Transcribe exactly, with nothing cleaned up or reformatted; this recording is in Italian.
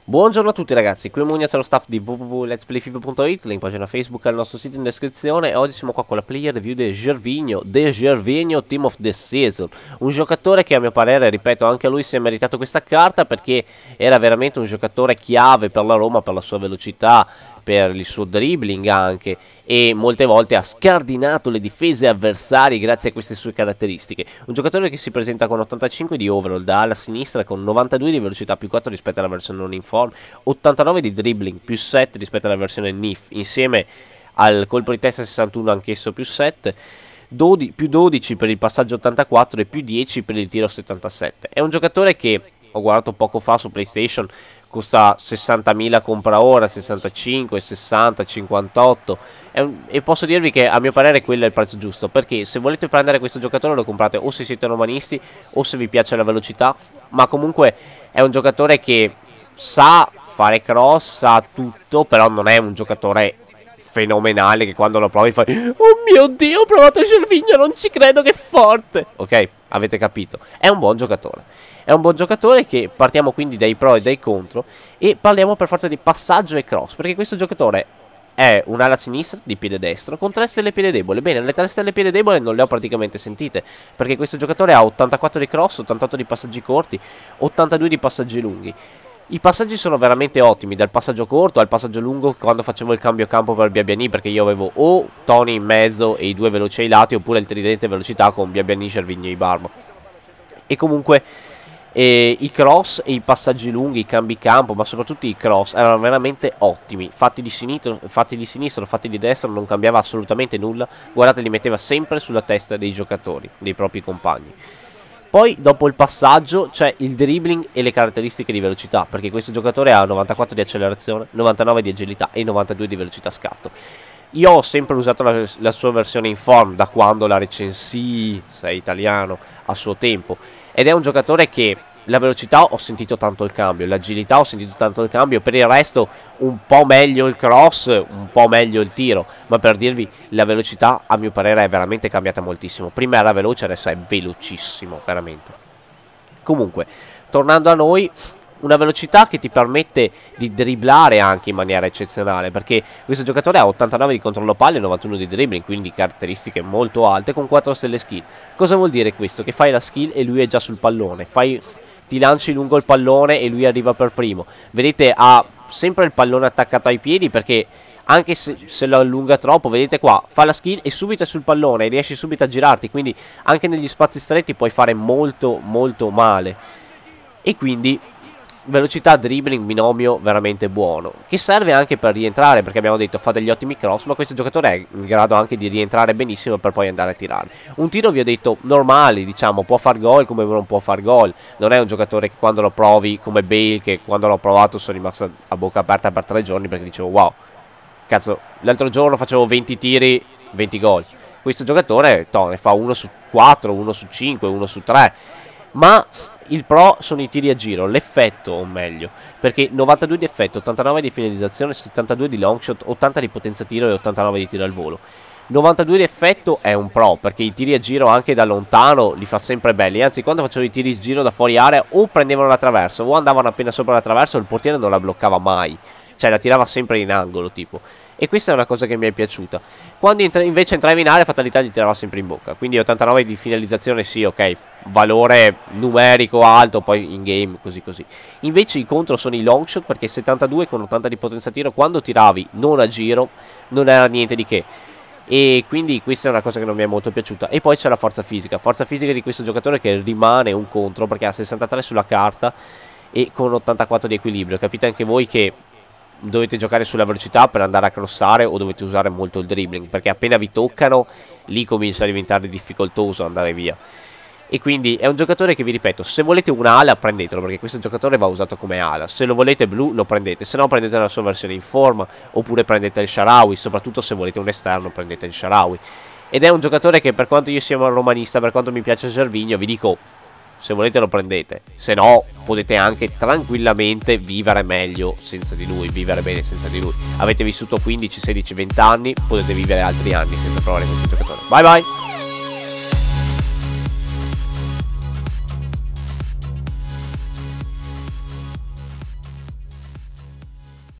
Buongiorno a tutti ragazzi, qui è Mugnaz, lo staff di w w w punto lets play fifa punto it, link pagina Facebook al nostro sito in descrizione. E oggi siamo qua con la player review di Gervinho, De Gervinho Team of the Season. Un giocatore che a mio parere, ripeto, anche lui si è meritato questa carta perché era veramente un giocatore chiave per la Roma, per la sua velocità, per il suo dribbling anche, e molte volte ha scardinato le difese avversarie grazie a queste sue caratteristiche. Un giocatore che si presenta con ottantacinque di overall da ala sinistra, con novantadue di velocità più quattro rispetto alla versione non in form, ottantanove di dribbling più sette rispetto alla versione N I F, insieme al colpo di testa sessantuno anch'esso più sette, dodici, più dodici per il passaggio ottantaquattro e più dieci per il tiro settantasette. È un giocatore che ho guardato poco fa su PlayStation, costa sessantamila compra ora, sessantacinque, sessanta, cinquantotto, un, e posso dirvi che a mio parere quello è il prezzo giusto, perché se volete prendere questo giocatore lo comprate o se siete romanisti o se vi piace la velocità, ma comunque è un giocatore che sa fare cross, sa tutto, però non è un giocatore fenomenale che quando lo provi fai "Oh mio Dio, ho provato Gervinho, non ci credo, che forte". Ok, avete capito, è un buon giocatore. È un buon giocatore che partiamo quindi dai pro e dai contro e parliamo per forza di passaggio e cross, perché questo giocatore è un'ala sinistra di piede destro con tre stelle piede debole. Bene, le tre stelle piede debole non le ho praticamente sentite, perché questo giocatore ha ottantaquattro di cross, ottantotto di passaggi corti, ottantadue di passaggi lunghi. I passaggi sono veramente ottimi, dal passaggio corto al passaggio lungo quando facevo il cambio campo per Biabiani, perché io avevo o Tony in mezzo e i due veloci ai lati, oppure il tridente velocità con Biabiani, Gervinho e Ibarbo. E comunque E i cross e i passaggi lunghi, i cambi campo, ma soprattutto i cross erano veramente ottimi, fatti di sinistro, fatti di sinistro, fatti di destra, non cambiava assolutamente nulla. Guardate, li metteva sempre sulla testa dei giocatori, dei propri compagni. Poi dopo il passaggio c'è il dribbling e le caratteristiche di velocità, perché questo giocatore ha novantaquattro di accelerazione, novantanove di agilità e novantadue di velocità scatto. Io ho sempre usato la, la sua versione in form da quando la recensii, sei italiano, a suo tempo. Ed è un giocatore che la velocità ho sentito tanto il cambio, l'agilità ho sentito tanto il cambio, per il resto un po' meglio il cross, un po' meglio il tiro, ma per dirvi la velocità a mio parere è veramente cambiata moltissimo. Prima era veloce, adesso è velocissimo, veramente. Comunque, tornando a noi, una velocità che ti permette di dribblare anche in maniera eccezionale, perché questo giocatore ha ottantanove di controllo palla e novantuno di dribbling, quindi caratteristiche molto alte con quattro stelle skill. Cosa vuol dire questo? Che fai la skill e lui è già sul pallone, fai, ti lanci lungo il pallone e lui arriva per primo. Vedete, ha sempre il pallone attaccato ai piedi, perché anche se, se lo allunga troppo, vedete qua, fa la skill e subito è sul pallone e riesci subito a girarti, quindi anche negli spazi stretti puoi fare molto molto male. E quindi velocità, dribbling, binomio veramente buono, che serve anche per rientrare, perché abbiamo detto fa degli ottimi cross, ma questo giocatore è in grado anche di rientrare benissimo per poi andare a tirare. Un tiro, vi ho detto, normale, diciamo, può far gol come non può far gol, non è un giocatore che quando lo provi come Bale, che quando l'ho provato sono rimasto a bocca aperta per tre giorni perché dicevo wow, cazzo, l'altro giorno facevo venti tiri, venti gol. Questo giocatore to, ne fa uno su quattro, uno su cinque, uno su tre, ma il pro sono i tiri a giro, l'effetto, o meglio, perché novantadue di effetto, ottantanove di finalizzazione, settantadue di long shot, ottanta di potenza tiro e ottantanove di tiro al volo. novantadue di effetto è un pro, perché i tiri a giro anche da lontano li fa sempre belli, anzi quando facevo i tiri a giro da fuori area o prendevano la traverso o andavano appena sopra la traverso, il portiere non la bloccava mai, cioè la tirava sempre in angolo tipo. E questa è una cosa che mi è piaciuta. Quando invece entrava in area, fatalità gli tirava sempre in bocca. Quindi ottantanove di finalizzazione, sì, ok, valore numerico alto, poi in game così così. Invece i contro sono i long shot, perché settantadue con ottanta di potenza tiro, quando tiravi non a giro non era niente di che. E quindi questa è una cosa che non mi è molto piaciuta. E poi c'è la forza fisica. Forza fisica di questo giocatore che rimane un contro, perché ha sessantatré sulla carta e con ottantaquattro di equilibrio. Capite anche voi che dovete giocare sulla velocità per andare a crossare o dovete usare molto il dribbling, perché appena vi toccano lì comincia a diventare difficoltoso andare via. E quindi è un giocatore che, vi ripeto, se volete un'ala prendetelo, perché questo giocatore va usato come ala. Se lo volete blu lo prendete, se no prendete la sua versione in forma, oppure prendete il Shaarawy, soprattutto se volete un esterno prendete il Shaarawy. Ed è un giocatore che, per quanto io sia un romanista, per quanto mi piace Gervinho, vi dico, se volete lo prendete, se no potete anche tranquillamente vivere meglio senza di lui, vivere bene senza di lui. Avete vissuto quindici, sedici, venti anni, potete vivere altri anni senza provare questo giocatore. Bye bye!